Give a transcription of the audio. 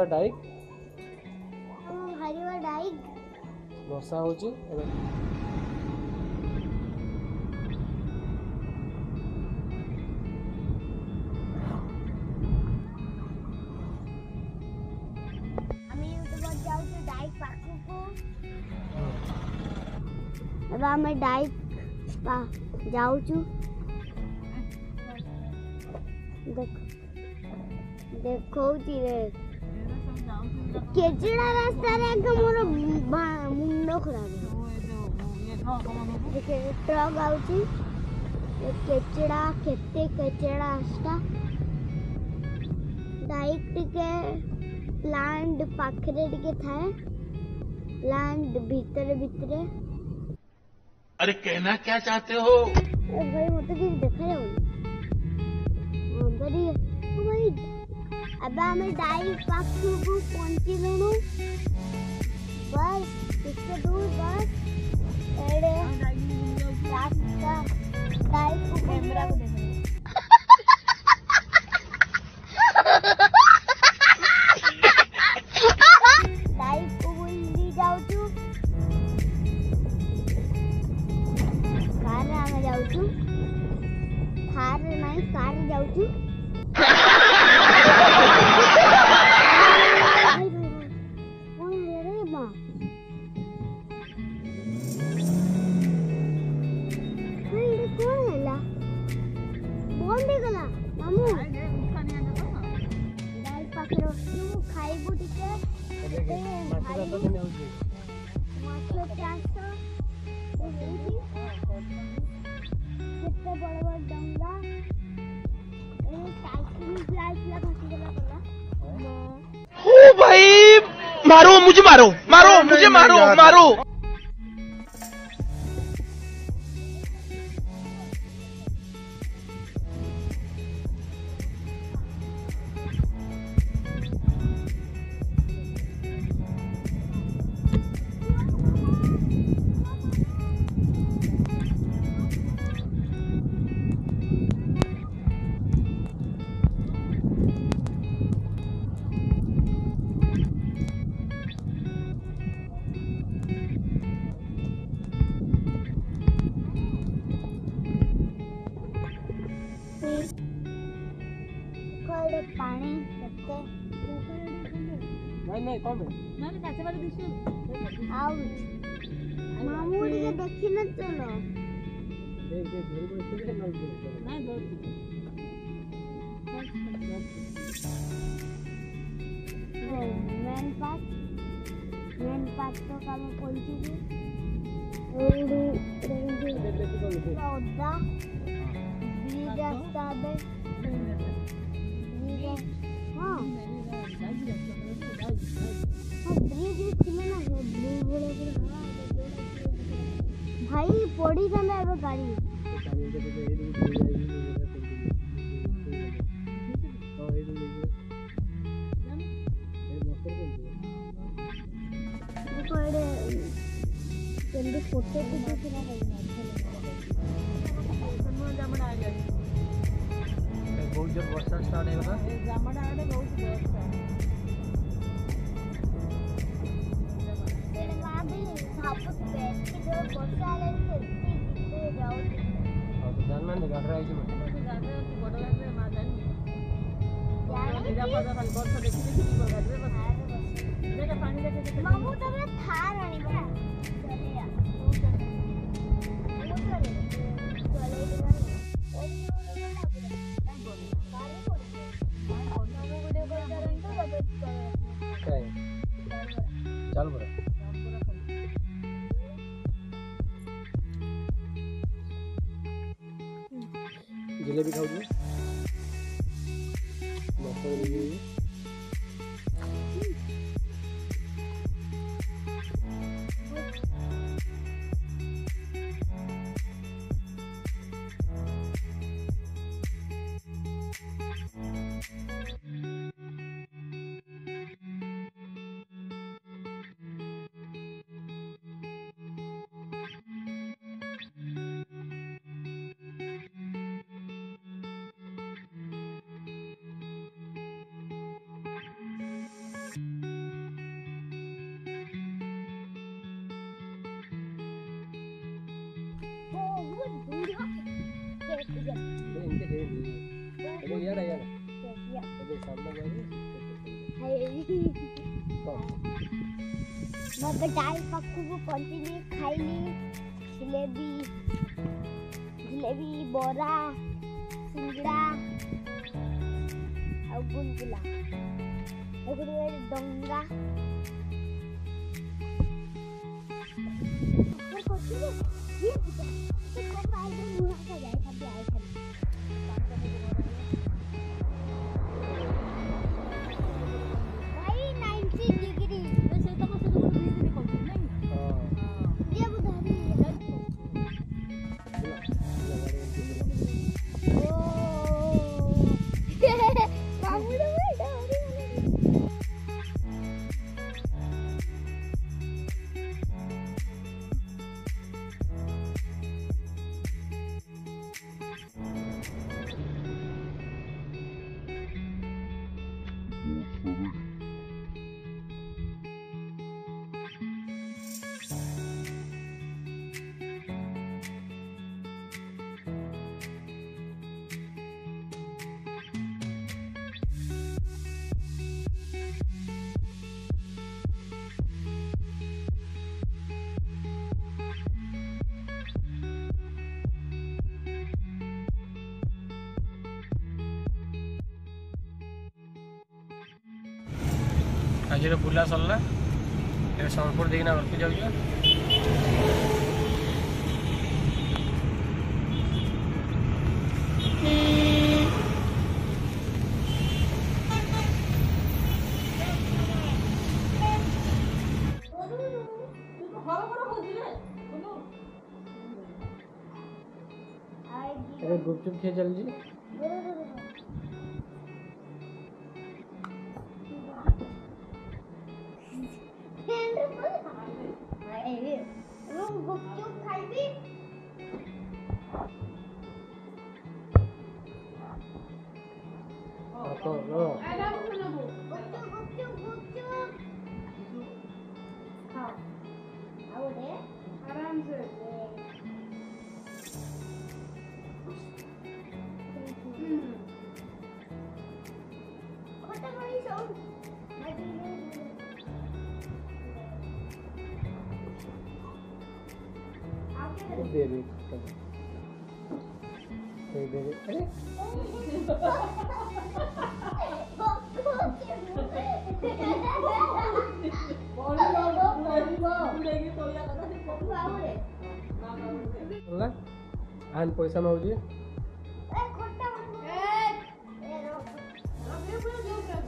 ହାରିବା ଡାଇକ୍ ହାରିବା ଡାଇକ୍ ବର୍ଷା ହଉଛି ଏବେ ଆମେ ୟୁଟ୍ୟୁବର ଯାଉଛୁ ଡାଇକ୍ ପାଖକୁ ଏବେ ଆମେ ଡାଇକ୍ ଯାଉଛୁ ଦେଖଉଛି ରେ କେଚଡ଼ା ରାସ୍ତାରେ ମୋର ମୁଣ୍ଡ ଖରାପ ट्रक आउची केचड़ा केते केचड़ा रास्ता डाइक टिके प्लांट पाखरे टिके थाए प्लांट भीतर भीतर अरे कहना क्या चाहते हो भाई मते कि देखा जाऊ अंदर ओ भाई अब हमें डाइक पाखु को पहुंची लेनु बस इससे दूर बस एड़े रास्ता डाइक को कैमरा को देखो डाइक को बुली जाऊ छु कार आगे जाऊ छु कार नहीं कार जाऊ छु ओ भाई मारो मुझे मारो मारो मुझे मारो मारो पानी करते नहीं कौन नहीं कैसे वाले दिशा आओ मामू ये देखी न चलो देख देख मेरे को इसलिए नहीं नहीं दो मेन पास तो काम पहुंची रोड रोदा बीज रास्ता पे हाँ ब्रिज कितना ना ब्रिज बोले भाई पड़ी जाना है गाड़ी जल्दी फोटो भी देखना बहुत जोर वर्षा स्टार्ट है ना जामड़ा आड़े बहुत वर्षा तेरे मां भी हापस बैठ के जो वर्षा आले से जाओ और तो जान में गाड़ रहा है कि गाड़े बड़ गाड़े मां जानी निरा पदा खाली वर्षा देखि देखि गाड़े बस देखा पानी देखे मामू तबे थार आनी बा चले या चल बड़ा जलेबी खाओ जी मैं डाई पाखु को पहुंचली खाइली जिलेबी बोरा सिंगड़ा और गुलगुला एगुड़ी डोंगा और कोची ये तो कब आए मुंह का जाए सब आए खाली भाई 90 डिग्री से तो से तो धीरे धीरे करते नहीं ये बुधारी ओ कामुड़ में डोरी आज बुला सरला सोनपुर देखना घर को जाऊँ गुपचुप खे चल जी गुपचुप खाइबी तो गुपचुप हाँ आओ दे आराम से खोटा भाई सब दे दे अरे आन पैसा मागुची